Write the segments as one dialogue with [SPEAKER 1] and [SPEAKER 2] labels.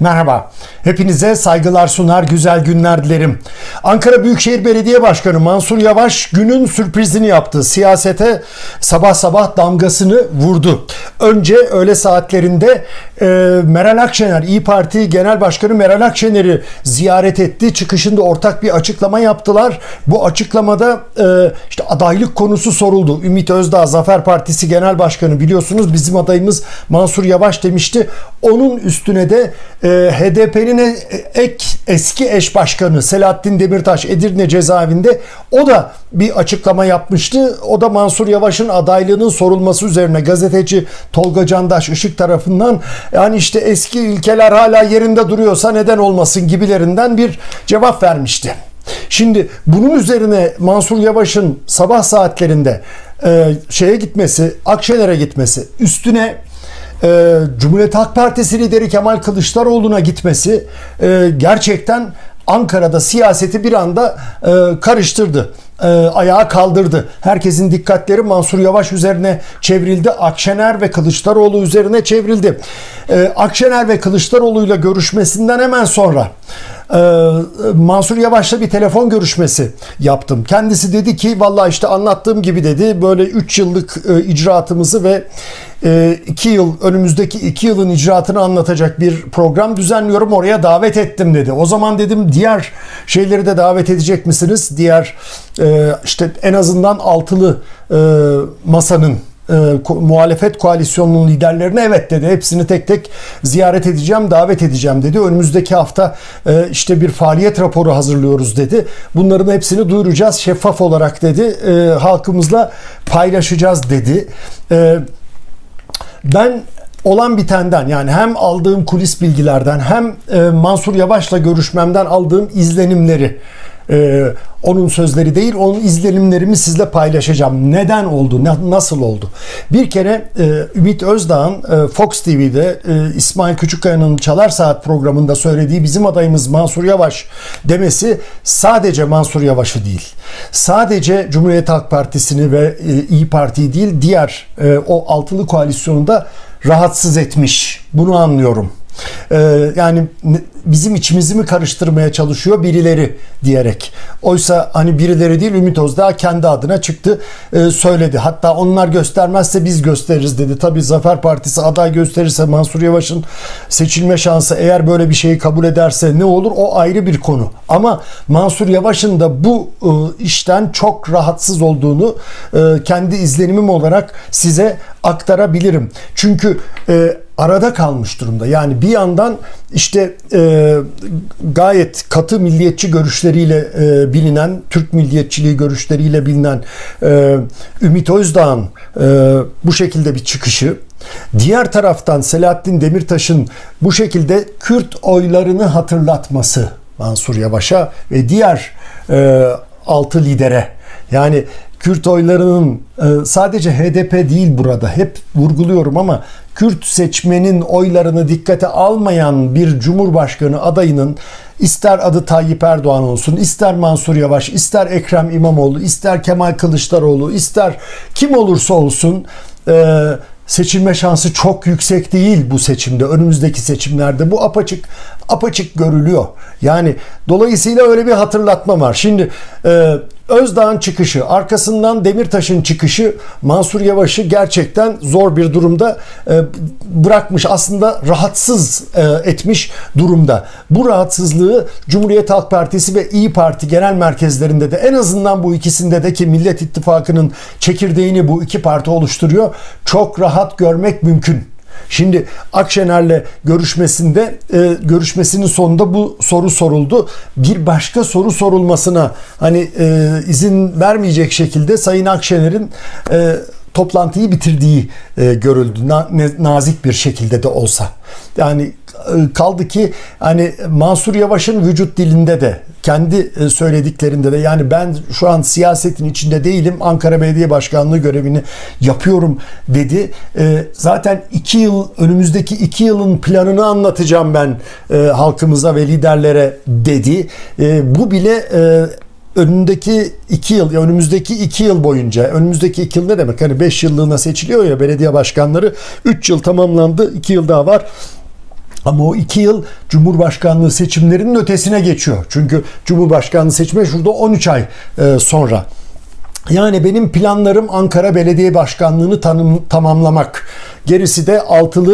[SPEAKER 1] Merhaba, hepinize saygılar sunar, güzel günler dilerim. Ankara Büyükşehir Belediye Başkanı Mansur Yavaş günün sürprizini yaptı. Siyasete sabah sabah damgasını vurdu. Önce öğle saatlerinde Meral Akşener, İYİ Parti Genel Başkanı Meral Akşener'i ziyaret etti. Çıkışında ortak bir açıklama yaptılar. Bu açıklamada işte adaylık konusu soruldu. Ümit Özdağ, Zafer Partisi Genel Başkanı, biliyorsunuz bizim adayımız Mansur Yavaş demişti. Onun üstüne de HDP'nin eski eş başkanı Selahattin Demirtaş Edirne cezaevinde, o da bir açıklama yapmıştı. O da Mansur Yavaş'ın adaylığının sorulması üzerine gazeteci Tolga Candaş Işık tarafından, yani işte eski ilkeler hala yerinde duruyorsa neden olmasın gibilerinden bir cevap vermişti. Şimdi bunun üzerine Mansur Yavaş'ın sabah saatlerinde şeye gitmesi, Akşener'e gitmesi, üstüne Cumhuriyet Halk Partisi lideri Kemal Kılıçdaroğlu'na gitmesi gerçekten Ankara'da siyaseti bir anda karıştırdı. Ayağa kaldırdı. Herkesin dikkatleri Mansur Yavaş üzerine çevrildi. Akşener ve Kılıçdaroğlu üzerine çevrildi. Akşener ve Kılıçdaroğlu'yla görüşmesinden hemen sonra Mansur Yavaş'la bir telefon görüşmesi yaptım. Kendisi dedi ki vallahi işte anlattığım gibi dedi, böyle 3 yıllık icraatımızı ve 2 yıl, önümüzdeki 2 yılın icraatını anlatacak bir program düzenliyorum, oraya davet ettim dedi. O zaman dedim diğer şeyleri de davet edecek misiniz? Diğer işte en azından altılı masanın, muhalefet koalisyonunun liderlerine evet dedi. Hepsini tek tek ziyaret edeceğim, davet edeceğim dedi. Önümüzdeki hafta işte bir faaliyet raporu hazırlıyoruz dedi. Bunların hepsini duyuracağız şeffaf olarak dedi. Halkımızla paylaşacağız dedi. Ben olan bitenden, yani hem aldığım kulis bilgilerden hem Mansur Yavaş'la görüşmemden aldığım izlenimleri, onun sözleri değil, onun izlenimlerimi sizle paylaşacağım. Neden oldu? Nasıl oldu? Bir kere Ümit Özdağ'ın Fox TV'de İsmail Küçükkaya'nın Çalar Saat programında söylediği bizim adayımız Mansur Yavaş demesi sadece Mansur Yavaş'ı değil, sadece Cumhuriyet Halk Partisi'ni ve İYİ Parti'yi değil, diğer o altılı koalisyonu da rahatsız etmiş. Bunu anlıyorum. Yani bizim içimizi mi karıştırmaya çalışıyor birileri diyerek. Oysa hani birileri değil, Ümit Özdağ kendi adına çıktı, söyledi. Hatta onlar göstermezse biz gösteririz dedi. Tabii Zafer Partisi aday gösterirse Mansur Yavaş'ın seçilme şansı, eğer böyle bir şeyi kabul ederse ne olur, o ayrı bir konu. Ama Mansur Yavaş'ın da bu işten çok rahatsız olduğunu kendi izlenimim olarak size aktarabilirim. Çünkü arada kalmış durumda. Yani bir yandan işte gayet katı milliyetçi görüşleriyle bilinen, Türk milliyetçiliği görüşleriyle bilinen Ümit Özdağ'ın bu şekilde bir çıkışı, diğer taraftan Selahattin Demirtaş'ın bu şekilde Kürt oylarını hatırlatması Mansur Yavaş'a ve diğer 6 lidere, yani Kürt oylarının sadece HDP değil, burada hep vurguluyorum ama Kürt seçmenin oylarını dikkate almayan bir Cumhurbaşkanı adayının, ister adı Tayyip Erdoğan olsun, ister Mansur Yavaş, ister Ekrem İmamoğlu, ister Kemal Kılıçdaroğlu, ister kim olursa olsun seçilme şansı çok yüksek değil bu seçimde. Önümüzdeki seçimlerde bu apaçık görülüyor. Yani dolayısıyla öyle bir hatırlatma var. Şimdi Özdağ'ın çıkışı, arkasından Demirtaş'ın çıkışı Mansur Yavaş'ı gerçekten zor bir durumda bırakmış. Aslında rahatsız etmiş durumda. Bu rahatsızlığı Cumhuriyet Halk Partisi ve İYİ Parti genel merkezlerinde de, en azından bu ikisinde de, ki Millet İttifakı'nın çekirdeğini bu iki parti oluşturuyor, çok rahat görmek mümkün. Şimdi Akşener'le görüşmesinin sonunda bu soru soruldu. Bir başka soru sorulmasına hani izin vermeyecek şekilde Sayın Akşener'in toplantıyı bitirdiği görüldü. Nazik bir şekilde de olsa. Yani kaldı ki hani Mansur Yavaş'ın vücut dilinde de, kendi söylediklerinde de, yani ben şu an siyasetin içinde değilim, Ankara Belediye Başkanlığı görevini yapıyorum dedi. Zaten 2 yıl, önümüzdeki 2 yılın planını anlatacağım ben halkımıza ve liderlere dedi. Bu bile önündeki 2 yıl, önümüzdeki 2 yıl boyunca, önümüzdeki 2 yıl ne demek? Hani 5 yıllığına seçiliyor ya belediye başkanları, 3 yıl tamamlandı, 2 yıl daha var. Ama o 2 yıl Cumhurbaşkanlığı seçimlerinin ötesine geçiyor. Çünkü Cumhurbaşkanlığı seçimi şurada 13 ay sonra. Yani benim planlarım Ankara Belediye Başkanlığı'nı tamamlamak. Gerisi de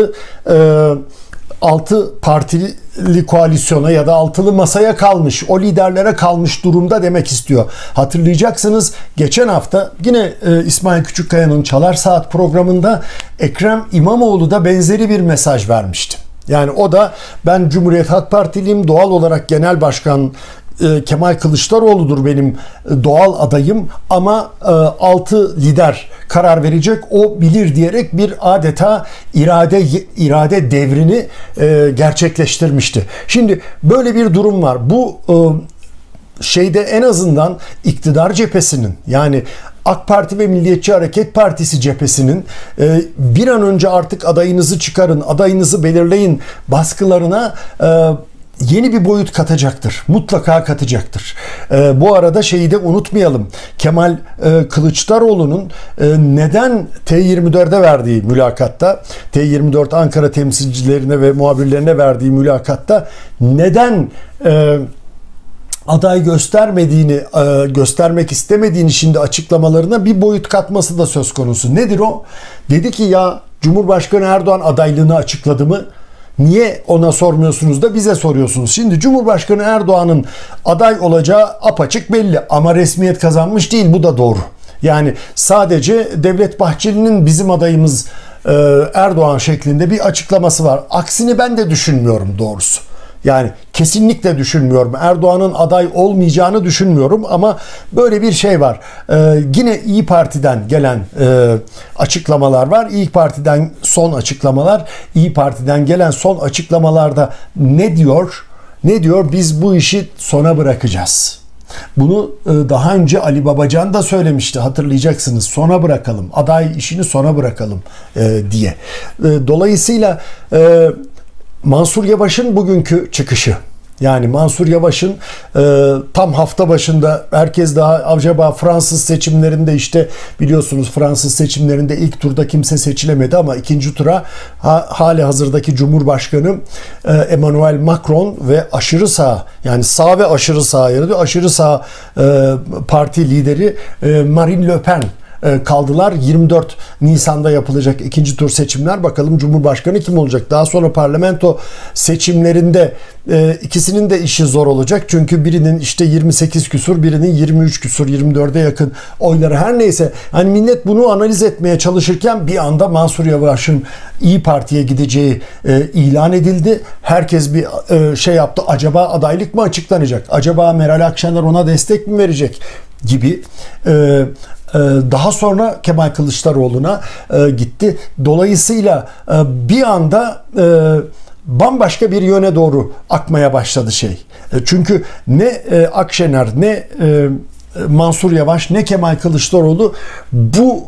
[SPEAKER 1] altı partili koalisyona ya da altılı masaya kalmış, o liderlere kalmış durumda demek istiyor. Hatırlayacaksınız geçen hafta yine İsmail Küçükkaya'nın Çalar Saat programında Ekrem İmamoğlu da benzeri bir mesaj vermişti. Yani o da ben Cumhuriyet Halk Partiliyim, doğal olarak Genel Başkan Kemal Kılıçdaroğlu'dur benim doğal adayım ama 6 lider karar verecek, o bilir diyerek bir adeta irade devrini gerçekleştirmişti. Şimdi böyle bir durum var. Bu şeyde en azından iktidar cephesinin, yani AK Parti ve Milliyetçi Hareket Partisi cephesinin bir an önce artık adayınızı çıkarın, adayınızı belirleyin baskılarına yeni bir boyut katacaktır. Mutlaka katacaktır. Bu arada şeyi de unutmayalım. Kemal Kılıçdaroğlu'nun neden T24'e verdiği mülakatta, T24 Ankara temsilcilerine ve muhabirlerine verdiği mülakatta neden aday göstermek istemediğini şimdi açıklamalarına bir boyut katması da söz konusu. Nedir o? Dedi ki ya Cumhurbaşkanı Erdoğan adaylığını açıkladı mı? Niye ona sormuyorsunuz da bize soruyorsunuz? Şimdi Cumhurbaşkanı Erdoğan'ın aday olacağı apaçık belli ama resmiyet kazanmış değil, bu da doğru. Yani sadece Devlet Bahçeli'nin bizim adayımız Erdoğan şeklinde bir açıklaması var. Aksini ben de düşünmüyorum doğrusu. Yani kesinlikle düşünmüyorum. Erdoğan'ın aday olmayacağını düşünmüyorum ama böyle bir şey var. Yine İYİ Parti'den gelen açıklamalar var. İYİ Parti'den son açıklamalar. İYİ Parti'den gelen son açıklamalarda ne diyor? Ne diyor? Biz bu işi sona bırakacağız. Bunu daha önce Ali Babacan da söylemişti, hatırlayacaksınız. Sona bırakalım. Aday işini sona bırakalım diye. Dolayısıyla Mansur Yavaş'ın bugünkü çıkışı, yani Mansur Yavaş'ın tam hafta başında herkes daha acaba Fransız seçimlerinde, işte biliyorsunuz Fransız seçimlerinde ilk turda kimse seçilemedi ama ikinci tura hali hazırdaki Cumhurbaşkanı Emmanuel Macron ve aşırı sağ, yani sağ ve aşırı sağ yaradı. Aşırı sağ parti lideri Marine Le Pen kaldılar. 24 Nisan'da yapılacak ikinci tur seçimler. Bakalım Cumhurbaşkanı kim olacak? Daha sonra parlamento seçimlerinde ikisinin de işi zor olacak. Çünkü birinin işte 28 küsur, birinin 23 küsur, 24'e yakın oyları, her neyse. Hani millet bunu analiz etmeye çalışırken bir anda Mansur Yavaş'ın İYİ Parti'ye gideceği ilan edildi. Herkes bir şey yaptı. Acaba adaylık mı açıklanacak? Acaba Meral Akşener ona destek mi verecek? Gibi. Daha sonra Kemal Kılıçdaroğlu'na gitti. Dolayısıyla bir anda bambaşka bir yöne doğru akmaya başladı şey. Çünkü ne Akşener, ne Mansur Yavaş, ne Kemal Kılıçdaroğlu bu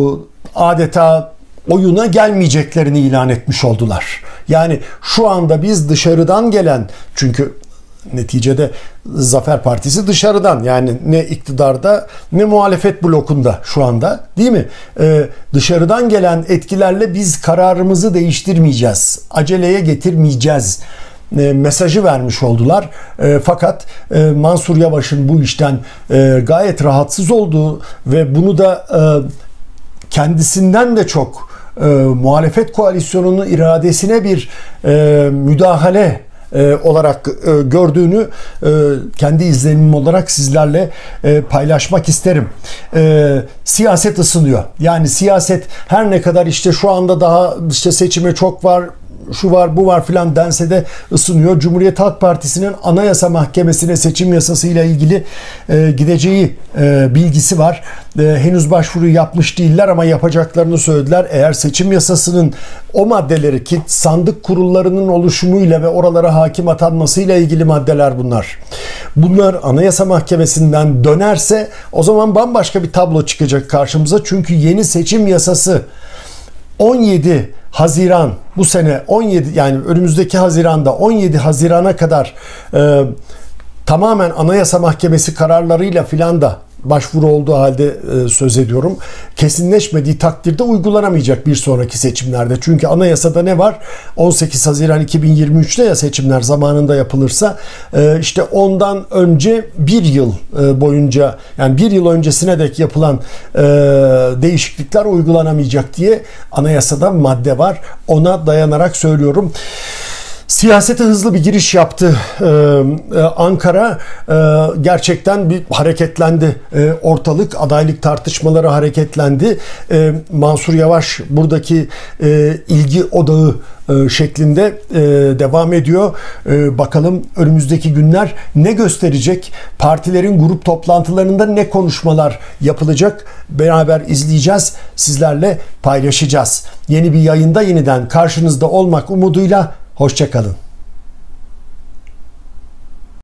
[SPEAKER 1] adeta oyuna gelmeyeceklerini ilan etmiş oldular. Yani şu anda biz dışarıdan gelen, çünkü neticede Zafer Partisi dışarıdan, yani ne iktidarda ne muhalefet blokunda şu anda, değil mi? Dışarıdan gelen etkilerle biz kararımızı değiştirmeyeceğiz, aceleye getirmeyeceğiz mesajı vermiş oldular. Fakat Mansur Yavaş'ın bu işten gayet rahatsız olduğu ve bunu da kendisinden de çok muhalefet koalisyonunun iradesine bir müdahale olarak gördüğünü kendi izlenimim olarak sizlerle paylaşmak isterim. Siyaset ısınıyor. Yani siyaset her ne kadar işte şu anda daha işte seçime çok var, şu var, bu var filan dense de ısınıyor. Cumhuriyet Halk Partisi'nin Anayasa Mahkemesi'ne seçim yasasıyla ilgili gideceği bilgisi var. Henüz başvuru yapmış değiller ama yapacaklarını söylediler. Eğer seçim yasasının o maddeleri, ki sandık kurullarının oluşumuyla ve oralara hakim atanmasıyla ilgili maddeler bunlar. Bunlar Anayasa Mahkemesi'nden dönerse o zaman bambaşka bir tablo çıkacak karşımıza. Çünkü yeni seçim yasası 17 Haziran bu sene, 17 yani önümüzdeki Haziran'da 17 Haziran'a kadar tamamen Anayasa Mahkemesi kararlarıyla filan da başvuru olduğu halde söz ediyorum. Kesinleşmediği takdirde uygulanamayacak bir sonraki seçimlerde. Çünkü anayasada ne var? 18 Haziran 2023'te ya seçimler zamanında yapılırsa işte ondan önce bir yıl boyunca, yani bir yıl öncesine dek yapılan değişiklikler uygulanamayacak diye anayasada madde var. Ona dayanarak söylüyorum. Siyasete hızlı bir giriş yaptı Ankara. Gerçekten bir hareketlendi ortalık. Adaylık tartışmaları hareketlendi. Mansur Yavaş buradaki ilgi odağı şeklinde devam ediyor. Bakalım önümüzdeki günler ne gösterecek? Partilerin grup toplantılarında ne konuşmalar yapılacak? Beraber izleyeceğiz. Sizlerle paylaşacağız. Yeni bir yayında yeniden karşınızda olmak umuduyla. Hoşça kalın.